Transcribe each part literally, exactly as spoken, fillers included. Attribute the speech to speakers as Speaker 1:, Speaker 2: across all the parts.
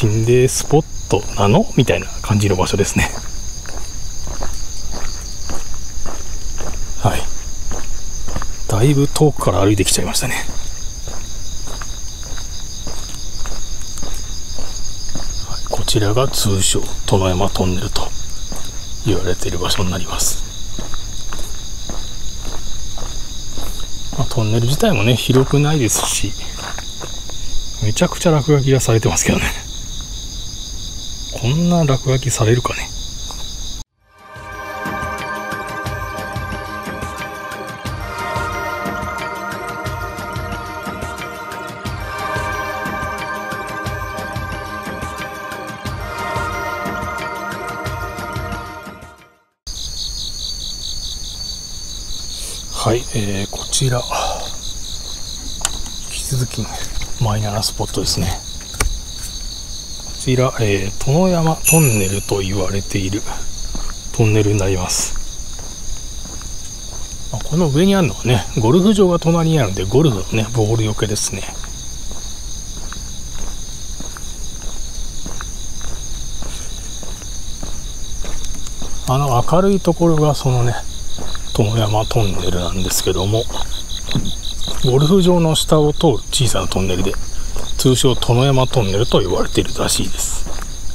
Speaker 1: 心霊スポットなのみたいな感じの場所ですね。はい、だいぶ遠くから歩いてきちゃいましたね。はい、こちらが通称殿山トンネルと言われている場所になります。まあ、トンネル自体もね広くないですし、めちゃくちゃ落書きがされてますけどね。こんな落書きされるかね。はい、えー、こちら引き続きマイナーなスポットですね。こちら、えー、殿山トンネルと言われているトンネルになります。この上にあるのはね、ゴルフ場が隣にあるんで、ゴルフのねボールよけですね。あの明るいところがそのね殿山トンネルなんですけども、ゴルフ場の下を通る小さなトンネルで、通称殿山トンネルと言われているらしいです。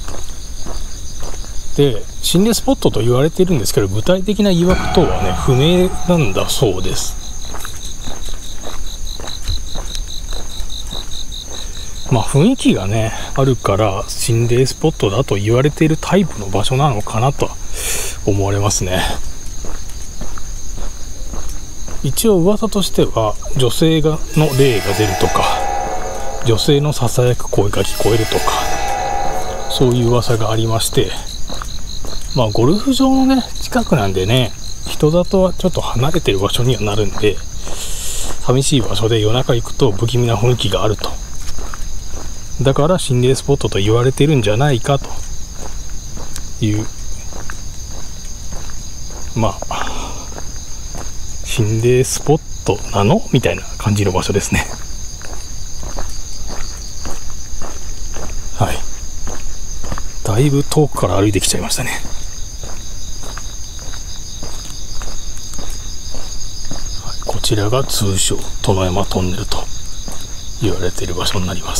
Speaker 1: で、心霊スポットと言われているんですけど、具体的な曰く等はね不明なんだそうです。まあ雰囲気がねあるから心霊スポットだと言われているタイプの場所なのかなと思われますね。一応噂としては女性がの霊が出るとか、女性のささやく声が聞こえるとか、そういう噂がありまして、まあゴルフ場のね近くなんでね、人里はちょっと離れてる場所にはなるんで、寂しい場所で夜中行くと不気味な雰囲気があると、だから心霊スポットと言われてるんじゃないかという、まあ心霊スポットなのみたいな感じの場所ですね。はい、だいぶ遠くから歩いてきちゃいましたね。はい、こちらが通称殿山トンネルと言われている場所になります。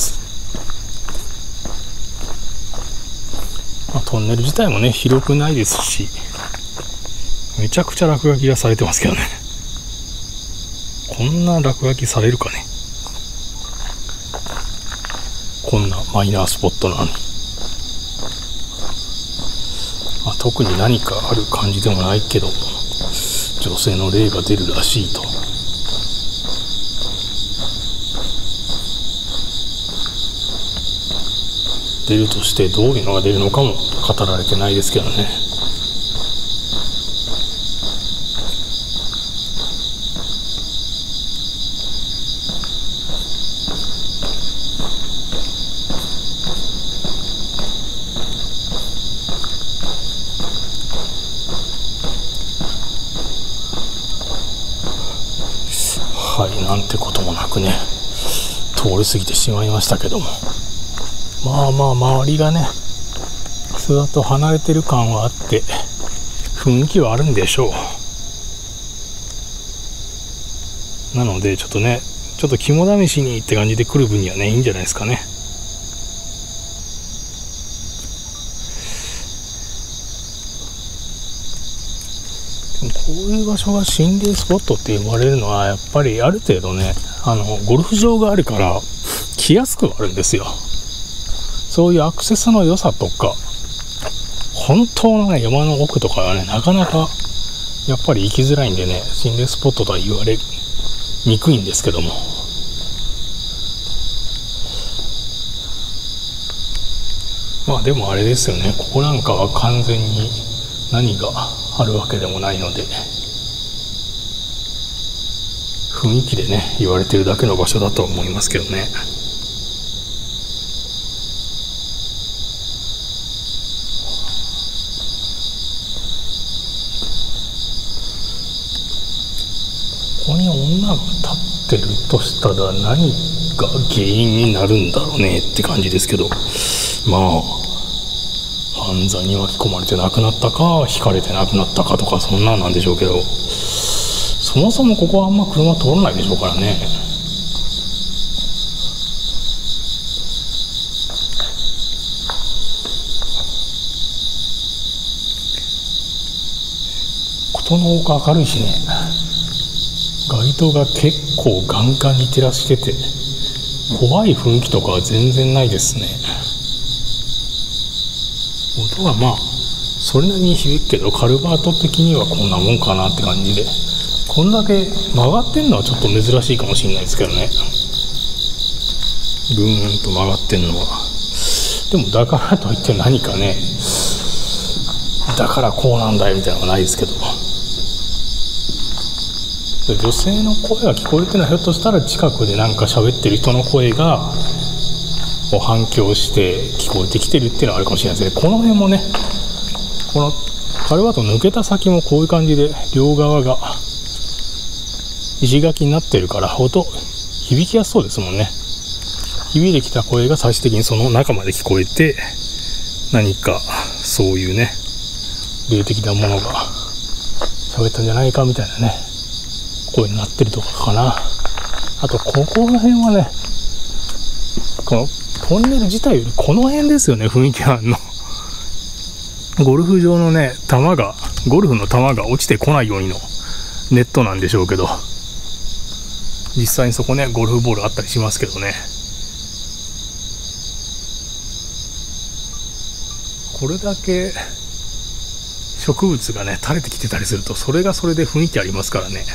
Speaker 1: まあ、トンネル自体もね広くないですし、めちゃくちゃ落書きがされてますけどね。こんな落書きされるかね。こんなマイナースポットなのに、まあ、特に何かある感じでもないけど、女性の霊が出るらしいと。出るとしてどういうのが出るのかも語られてないですけどね。はい、なんてこともなくね通り過ぎてしまいましたけども、まあまあ周りがね人だと離れてる感はあって雰囲気はあるんでしょう。なのでちょっとねちょっと肝試しにって感じで来る分にはねいいんじゃないですかね。こういう場所が心霊スポットって呼ばれるのはやっぱりある程度ね、あのゴルフ場があるから来やすくはあるんですよ。そういうアクセスの良さとか、本当の、ね、山の奥とかはねなかなかやっぱり行きづらいんでね、心霊スポットとは言われにくいんですけども、まあでもあれですよね、ここなんかは完全に何があるわけでもないので、雰囲気でね言われてるだけの場所だと思いますけどね。ここに女が立ってるとしたら何が原因になるんだろうねって感じですけど、 まあ犯罪に巻き込まれて亡くなったか、ひかれて亡くなったかとか、そんなんなんでしょうけど、そもそもここはあんま車通らないでしょうからね。ことのほか明るいしね、街灯が結構ガンガンに照らしてて、怖い雰囲気とかは全然ないですね。音はまあそれなりに響くけど、カルバート的にはこんなもんかなって感じで、こんだけ曲がってんのはちょっと珍しいかもしれないですけどね、ブーンと曲がってんのは。でもだからといって何かね、だからこうなんだよみたいなのがないですけど、女性の声が聞こえてるのは、ひょっとしたら近くでなんか喋ってる人の声が反響して聞こえてきてるっていうのはあるかもしれないですね。この辺もね、このカルバート抜けた先もこういう感じで両側が石垣になってるから、音響きやすそうですもんね。響いてきた声が最終的にその中まで聞こえて、何かそういうね霊的なものが喋ったんじゃないかみたいなね声になってるとかかな。あとここら辺はね、このトンネル自体よりこの辺ですよね、雰囲気あるの。ゴルフ場のね球が、ゴルフの球が落ちてこないようにのネットなんでしょうけど、実際にそこねゴルフボールあったりしますけどね、これだけ植物がね垂れてきてたりすると、それがそれで雰囲気ありますからね。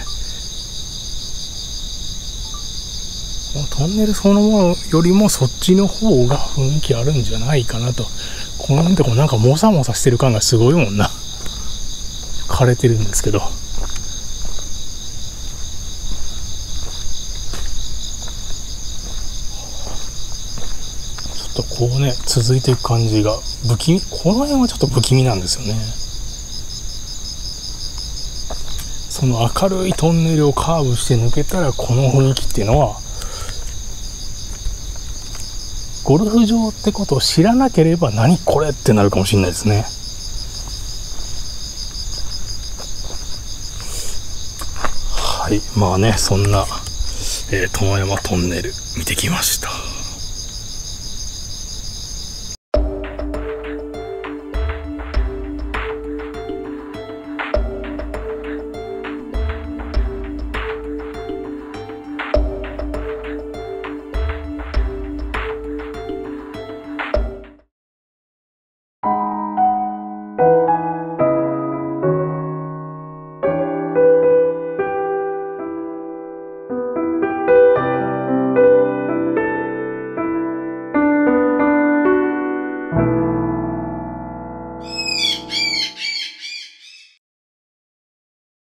Speaker 1: このトンネルそのものよりもそっちの方が雰囲気あるんじゃないかなと。この辺ってこうなんかモサモサしてる感がすごいもんな。枯れてるんですけど、ちょっとこうね続いていく感じが不気味、この辺はちょっと不気味なんですよね。その明るいトンネルをカーブして抜けたらこの雰囲気っていうのは、ゴルフ場ってことを知らなければ何これってなるかもしれないですね。はい、まあね、そんな、えー、殿山トンネル見てきました。